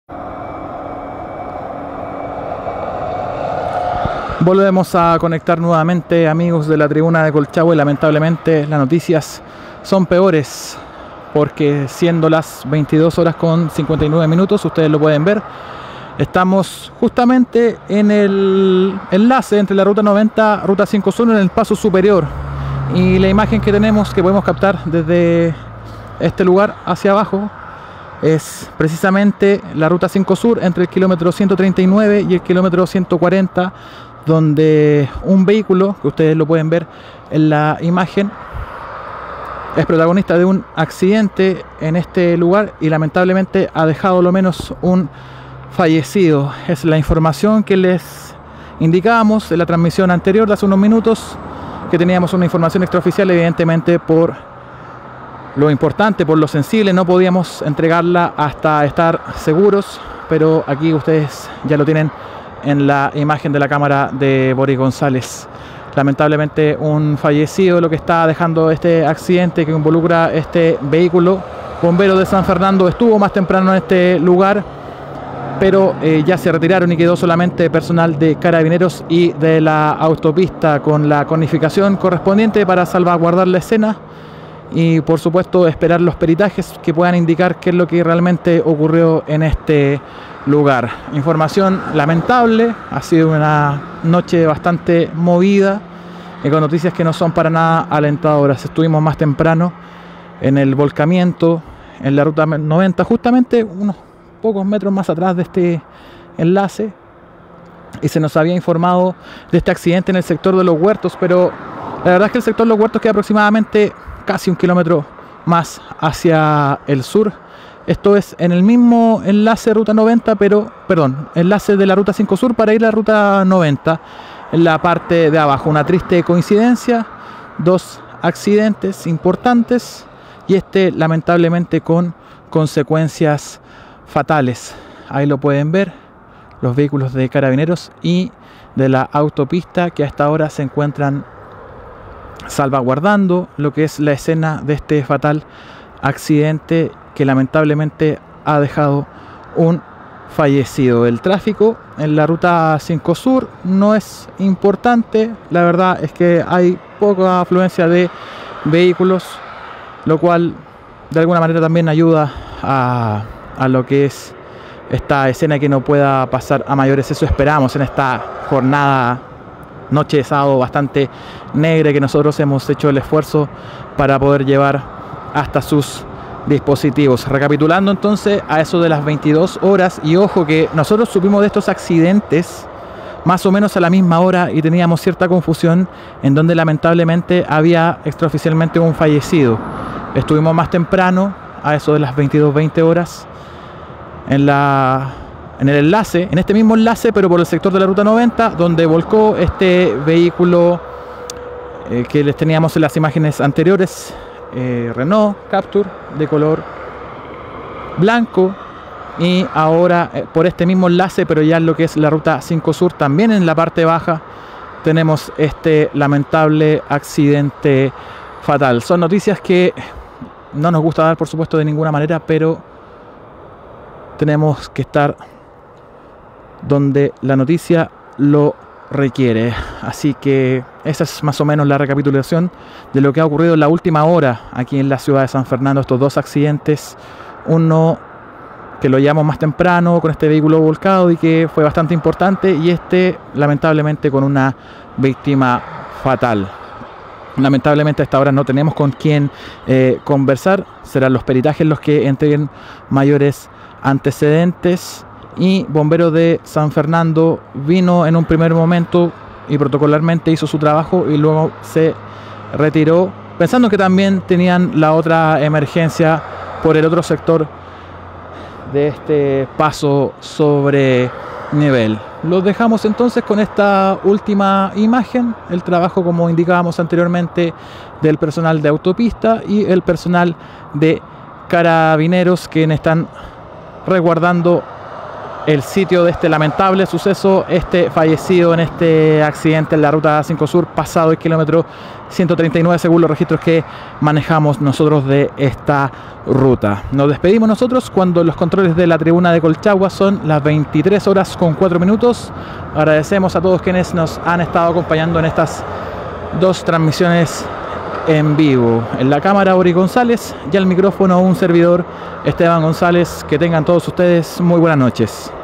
Volvemos a conectar nuevamente, amigos de la tribuna de Colchagua, y lamentablemente las noticias son peores, porque siendo las 22 horas con 59 minutos, ustedes lo pueden ver, estamos justamente en el enlace entre la ruta 90, ruta 5 Sur, en el paso superior, y la imagen que tenemos, que podemos captar desde este lugar hacia abajo, es precisamente la ruta 5 Sur entre el kilómetro 139 y el kilómetro 140, donde un vehículo, que ustedes lo pueden ver en la imagen, es protagonista de un accidente en este lugar y lamentablemente ha dejado lo menos un fallecido. Es la información que les indicábamos en la transmisión anterior de hace unos minutos, que teníamos una información extraoficial. Evidentemente, por lo importante, por lo sensible, no podíamos entregarla hasta estar seguros, pero aquí ustedes ya lo tienen en la imagen de la cámara de Boris González. Lamentablemente un fallecido lo que está dejando este accidente que involucra este vehículo. Bomberos de San Fernando estuvo más temprano en este lugar, pero ya se retiraron y quedó solamente personal de Carabineros y de la autopista con la conificación correspondiente para salvaguardar la escena y, por supuesto, esperar los peritajes que puedan indicar qué es lo que realmente ocurrió en este lugar. Información lamentable, ha sido una noche bastante movida y con noticias que no son para nada alentadoras. Estuvimos más temprano en el volcamiento en la ruta 90, justamente unos pocos metros más atrás de este enlace, y se nos había informado de este accidente en el sector de Los Huertos, pero la verdad es que el sector de Los Huertos queda aproximadamente casi un kilómetro más hacia el sur. Esto es en el mismo enlace ruta 90, pero, perdón, enlace de la ruta 5 Sur para ir a la ruta 90, en la parte de abajo. Una triste coincidencia, dos accidentes importantes y este lamentablemente con consecuencias fatales. Ahí lo pueden ver, los vehículos de Carabineros y de la autopista que hasta ahora se encuentran salvaguardando lo que es la escena de este fatal accidente que lamentablemente ha dejado un fallecido. El tráfico en la ruta 5 Sur no es importante, la verdad es que hay poca afluencia de vehículos, lo cual de alguna manera también ayuda a lo que es esta escena, que no pueda pasar a mayores. Eso esperamos en esta jornada, noche de sábado bastante negra, que nosotros hemos hecho el esfuerzo para poder llevar hasta sus dispositivos. Recapitulando entonces, a eso de las 22 horas, y ojo que nosotros supimos de estos accidentes más o menos a la misma hora y teníamos cierta confusión en donde lamentablemente había extraoficialmente un fallecido. Estuvimos más temprano, a eso de las 22:20 horas, en el enlace, en este mismo enlace, pero por el sector de la ruta 90, donde volcó este vehículo que les teníamos en las imágenes anteriores, Renault Captur de color blanco, y ahora por este mismo enlace, pero ya en lo que es la ruta 5 Sur, también en la parte baja, tenemos este lamentable accidente fatal. Son noticias que no nos gusta dar, por supuesto, de ninguna manera, pero tenemos que estar donde la noticia lo requiere. Así que esa es más o menos la recapitulación de lo que ha ocurrido en la última hora aquí en la ciudad de San Fernando. Estos dos accidentes, uno que lo llevamos más temprano con este vehículo volcado y que fue bastante importante, y este lamentablemente con una víctima fatal. Lamentablemente a esta hora no tenemos con quién conversar. Serán los peritajes los que entreguen mayores antecedentes, y Bomberos de San Fernando vino en un primer momento y protocolarmente hizo su trabajo y luego se retiró, pensando que también tenían la otra emergencia por el otro sector de este paso sobre nivel. Los dejamos entonces con esta última imagen, el trabajo, como indicábamos anteriormente, del personal de autopista y el personal de Carabineros, quienes están resguardando el sitio de este lamentable suceso, este fallecido en este accidente en la ruta 5 Sur, pasado el kilómetro 139 según los registros que manejamos nosotros de esta ruta. Nos despedimos nosotros cuando los controles de la tribuna de Colchagua son las 23 horas con 4 minutos. Agradecemos a todos quienes nos han estado acompañando en estas dos transmisiones en vivo. En la cámara Ori González y al micrófono un servidor, Esteban González. Que tengan todos ustedes muy buenas noches.